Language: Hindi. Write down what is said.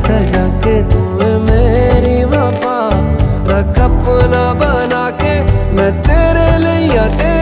सजा के तुम्हें मेरी वफा रख अपना बना के मैं तेरे लिए